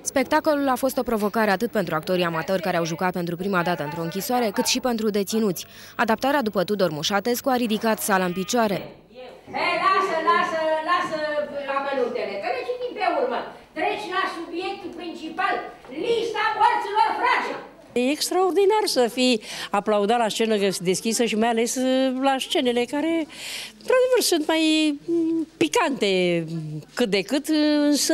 Spectacolul a fost o provocare atât pentru actorii amatori care au jucat pentru prima dată într-o închisoare, cât și pentru deținuți. Adaptarea după Tudor Mușatescu a ridicat sala în picioare. Lasă amănuntele, că le citim pe urmă. Treci la subiectul principal, lista morților Francia. E extraordinar să fii aplaudat la scenă deschisă și mai ales la scenele care, într-adevăr, sunt mai picante cât de cât, însă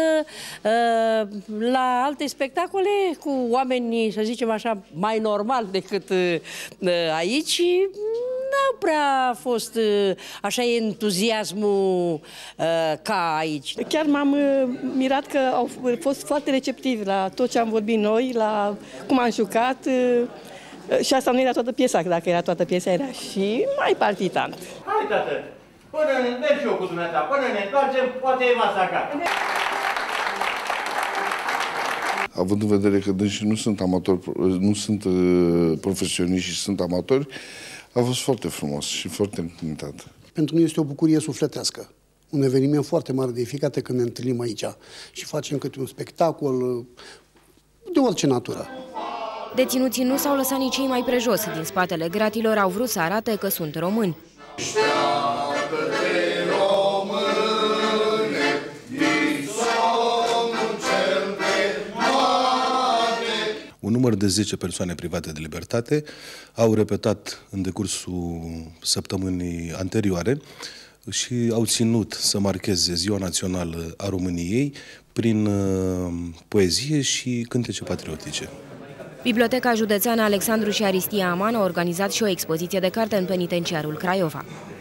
la alte spectacole cu oameni, să zicem așa, mai normal decât aici, n-au prea fost așa entuziasmul ca aici. Chiar m-am mirat că au fost foarte receptivi la tot ce am vorbit noi, la cum am jucat. Și asta nu era toată piesa, că dacă era toată piesa era și mai palpitant. Hai, tată, până merg și eu cu dumneata, până ne întoarcem, poate e masa acasă. Având în vedere că dânsi nu sunt amatori, nu sunt profesioniști și sunt amatori, a fost foarte frumos și foarte încântat. Pentru noi este o bucurie sufletească. Un eveniment foarte mare de fiecare dată când ne întâlnim aici și facem câte un spectacol de orice natură. Deținuții nu s-au lăsat nici cei mai prejos. Din spatele gratilor au vrut să arate că sunt români. Un număr de 10 persoane private de libertate au repetat în decursul săptămânii anterioare și au ținut să marcheze Ziua Națională a României prin poezie și cântece patriotice. Biblioteca Județeană Alexandru și Aristia Aman a organizat și o expoziție de carte în penitenciarul Craiova.